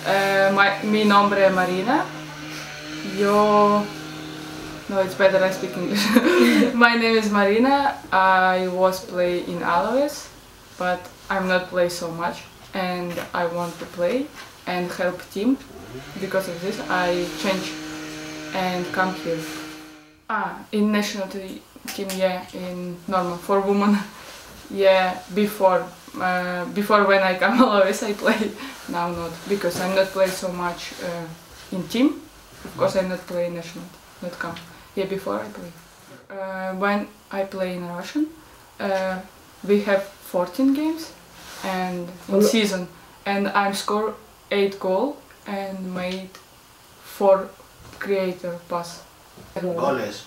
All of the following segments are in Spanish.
Mi nombre es Marina. Yo... No, it's better I speak English. My name is Marina. I was play in Alaves, but I'm not play so much, and I want to play and help team. Because of this, I change and come here. In national team, yeah, in normal for women. Yeah, before when I come Alaves, I play. Now not, because I'm not play so much in team. Of course, I'm not play national, not come. Yeah, before I play. When I play in Russian, we have 14 games and in season, and I score 8 goals and made 4 creator pass. Goles.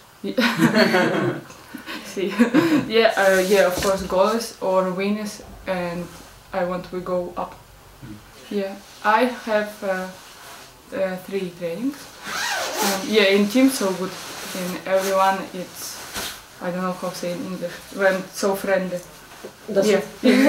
See, yeah, of course, goals or winners, and I want to go up. Yeah, I have 3 trainings. Yeah, in team so good. In everyone, it's, I don't know how to say in English, when so friendly. Yeah.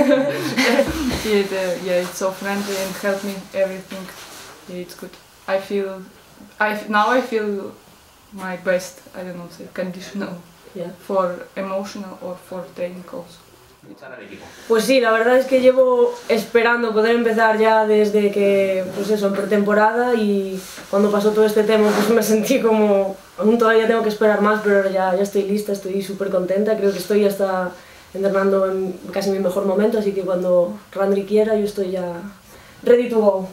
Yeah, it's so friendly and help me everything. Yeah, it's good. Now I feel my best, I don't know, say conditional, yeah, for emotional or for training also. Pues sí, la verdad es que llevo esperando poder empezar ya desde que, pues eso, en pretemporada, y cuando pasó todo este tema pues me sentí como, aún todavía tengo que esperar más, pero ya estoy lista, estoy súper contenta, creo que estoy hasta entrenando en casi mi mejor momento, así que cuando Randri quiera yo estoy ya ready to go.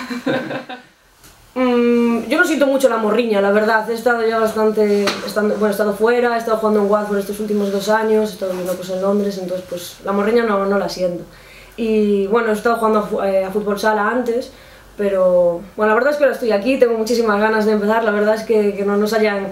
Yo no siento mucho la morriña, la verdad, he estado ya bastante, he estado fuera, he estado jugando en Watford estos últimos 2 años, he estado viviendo pues en Londres, entonces pues la morriña no la siento. Y bueno, he estado jugando a fútbol sala antes, pero bueno, la verdad es que ahora estoy aquí, tengo muchísimas ganas de empezar, la verdad es que no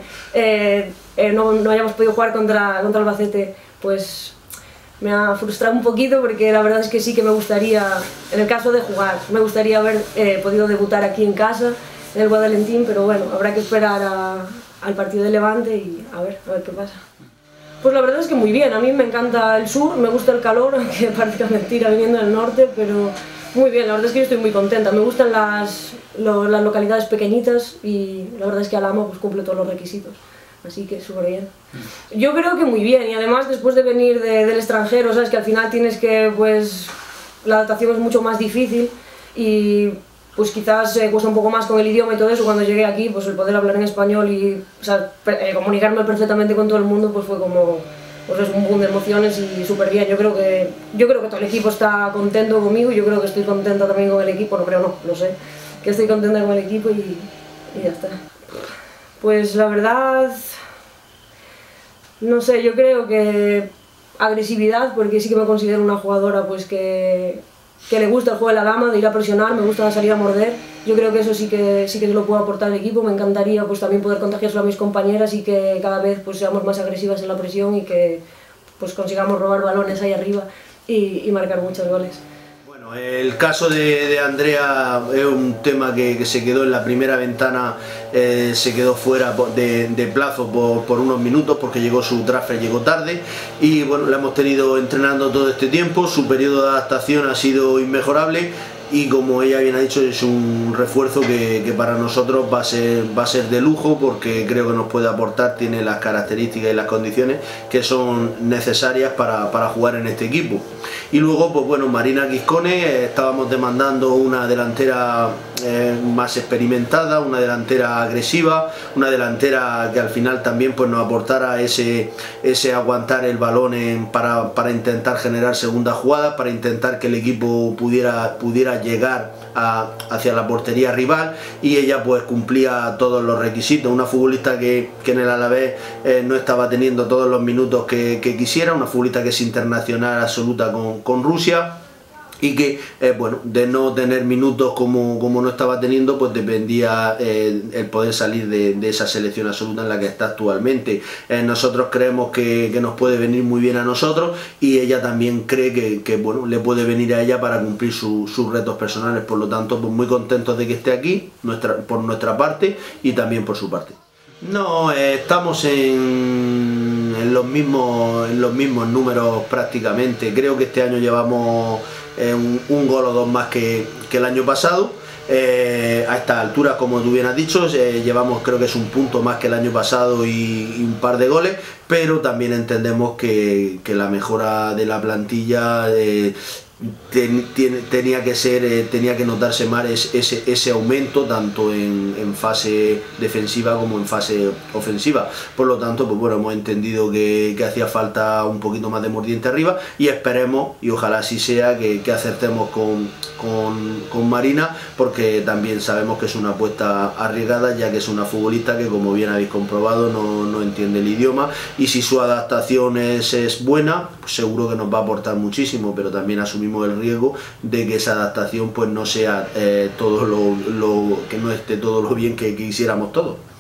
hayamos podido jugar contra Albacete, pues me ha frustrado un poquito, porque la verdad es que sí que me gustaría, en el caso de jugar, me gustaría haber podido debutar aquí en casa, en el Guadalentín, pero bueno, habrá que esperar al partido de Levante y a ver qué pasa. Pues la verdad es que muy bien, a mí me encanta el sur, me gusta el calor, aunque parezca mentira viniendo del norte, pero muy bien, la verdad es que yo estoy muy contenta, me gustan las localidades pequeñitas y la verdad es que Alhama pues cumple todos los requisitos. Así que súper bien. Yo creo que muy bien, y además después de venir del extranjero, sabes que al final tienes que, pues, la adaptación es mucho más difícil y pues quizás cuesta un poco más con el idioma y todo eso. Cuando llegué aquí, pues el poder hablar en español y, o sea, comunicarme perfectamente con todo el mundo, pues fue como, pues es un boom de emociones y súper bien. Yo creo que todo el equipo está contento conmigo, y yo creo que estoy contenta también con el equipo, no creo, no, lo sé, que estoy contenta con el equipo y ya está. Pues la verdad, no sé, yo creo que agresividad, porque sí que me considero una jugadora pues que le gusta el juego de la dama, de ir a presionar, me gusta salir a morder. Yo creo que eso sí que se lo puedo aportar al equipo. Me encantaría pues también poder contagiárselo a mis compañeras y que cada vez pues seamos más agresivas en la presión y que pues consigamos robar balones ahí arriba y marcar muchos goles. El caso de Andrea es un tema que se quedó en la primera ventana, se quedó fuera de plazo por unos minutos porque llegó su transfer, llegó tarde, y bueno, la hemos tenido entrenando todo este tiempo. Su periodo de adaptación ha sido inmejorable y, como ella bien ha dicho, es un refuerzo que para nosotros va a ser de lujo, porque creo que nos puede aportar, tiene las características y las condiciones que son necesarias para jugar en este equipo. Y luego, pues bueno, Marina Giscone, estábamos demandando una delantera más experimentada, una delantera agresiva, una delantera que al final también pues nos aportara ese aguantar el balón para intentar generar segundas jugadas, para intentar que el equipo pudiera llegar hacia la portería rival, y ella pues cumplía todos los requisitos. Una futbolista que en el Alavés no estaba teniendo todos los minutos que quisiera, una futbolista que es internacional absoluta con Rusia, y que bueno, de no tener minutos como no estaba teniendo, pues dependía el poder salir de esa selección absoluta en la que está actualmente. Nosotros creemos que nos puede venir muy bien a nosotros, y ella también cree que bueno, le puede venir a ella para cumplir sus retos personales. Por lo tanto, pues muy contentos de que esté aquí, por nuestra parte y también por su parte. No, estamos en los mismos números prácticamente. Creo que este año llevamos un gol o dos más que el año pasado. A esta altura, como tú bien has dicho, llevamos, creo que es un punto más que el año pasado y un par de goles, pero también entendemos que la mejora de la plantilla tenía que notarse más ese aumento tanto en fase defensiva como en fase ofensiva. Por lo tanto, pues bueno, hemos entendido que hacía falta un poquito más de mordiente arriba, y esperemos, y ojalá así sea, que acertemos con Marina, porque también sabemos que es una apuesta arriesgada, ya que es una futbolista que, como bien habéis comprobado, no entiende el idioma, y si su adaptación es buena, pues seguro que nos va a aportar muchísimo, pero también asumimos el riesgo de que esa adaptación pues no sea que no esté todo lo bien que quisiéramos todos.